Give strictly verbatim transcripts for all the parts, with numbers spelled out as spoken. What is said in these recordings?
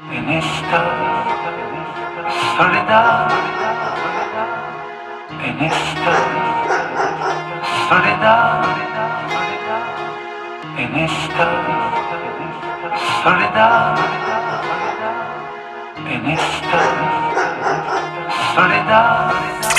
En esta soledad, en esta soledad, en esta soledad, en esta soledad.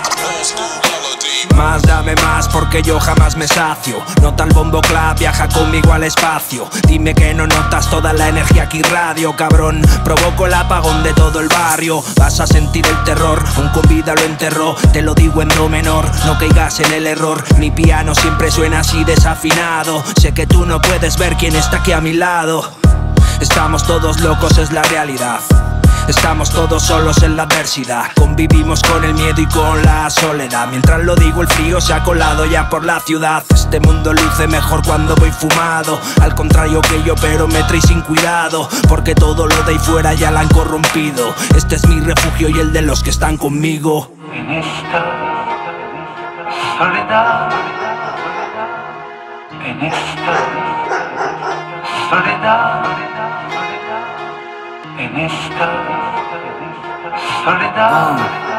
Más, dame más, porque yo jamás me sacio. Nota el bombo clap, viaja conmigo al espacio. Dime que no notas toda la energía que irradio, cabrón. Provoco el apagón de todo el barrio. Vas a sentir el terror, un con vida lo enterró. Te lo digo en do menor, no caigas en el error. Mi piano siempre suena así desafinado. Sé que tú no puedes ver quién está aquí a mi lado. Estamos todos locos, es la realidad. Estamos todos solos en la adversidad. Convivimos con el miedo y con la soledad. Mientras lo digo, el frío se ha colado ya por la ciudad. Este mundo luce mejor cuando voy fumado. Al contrario que yo, pero me trae sin cuidado, porque todo lo de ahí fuera ya la han corrompido. Este es mi refugio y el de los que están conmigo. En esta soledad, en esta soledad, en esta soledad,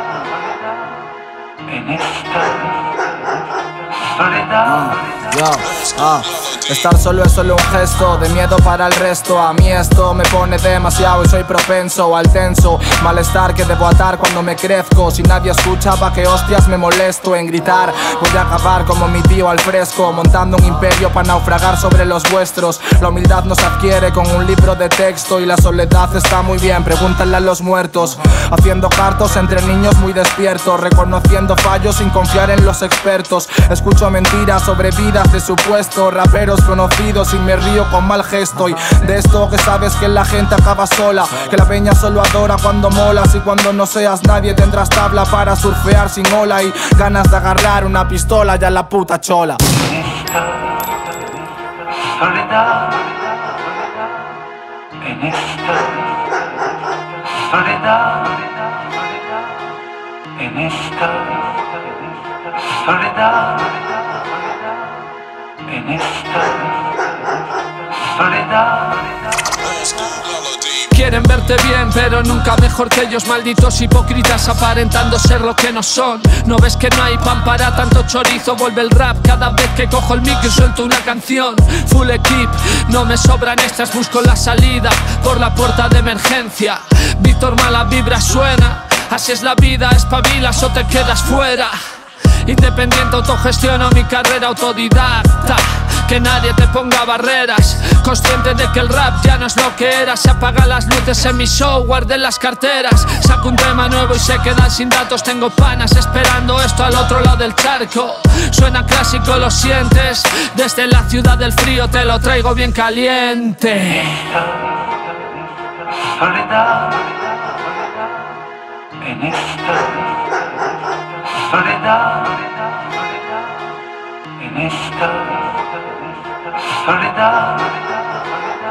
en esta soledad. Yo, ah. Estar solo es solo un gesto de miedo para el resto. A mí esto me pone demasiado y soy propenso al tenso malestar que debo atar cuando me crezco. Si nadie escucha, pa' que hostias me molesto en gritar. Voy a acabar como mi tío al fresco, montando un imperio para naufragar sobre los vuestros. La humildad no se adquiere con un libro de texto, y la soledad está muy bien, pregúntale a los muertos. Haciendo cartos entre niños muy despiertos, reconociendo fallos sin confiar en los expertos. Escucho mentiras sobre vidas de supuestos raperos conocidos y me río con mal gesto. Y de esto que sabes que la gente acaba sola, que la peña solo adora cuando molas, y cuando no seas nadie tendrás tabla para surfear sin ola y ganas de agarrar una pistola ya la puta chola. En esta soledad, en esta soledad, en esta soledad, en esta soledad. Quieren verte bien, pero nunca mejor que ellos. Malditos hipócritas aparentando ser lo que no son. ¿No ves que no hay pan para tanto chorizo? Vuelve el rap cada vez que cojo el micro y suelto una canción. Full equip, no me sobran extras, busco la salida por la puerta de emergencia. Víctor, mala vibra suena. Así es la vida, espabilas o te quedas fuera. Independiente, autogestiono mi carrera autodidacta. Que nadie te ponga barreras. Consciente de que el rap ya no es lo que era. Se apagan las luces en mi show, guardé las carteras. Saco un tema nuevo y se quedan sin datos. Tengo panas esperando esto al otro lado del charco. Suena clásico, lo sientes. Desde la ciudad del frío te lo traigo bien caliente. Soledad, en esta soledad, en esta soledad,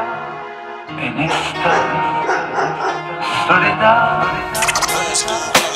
en esta soledad.